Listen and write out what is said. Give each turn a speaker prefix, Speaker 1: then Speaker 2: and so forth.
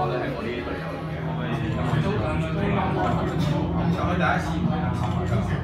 Speaker 1: 就係嗰啲隊友嚟嘅，咁佢都想同南韓合作，咁佢第一次唔係南韓㗎。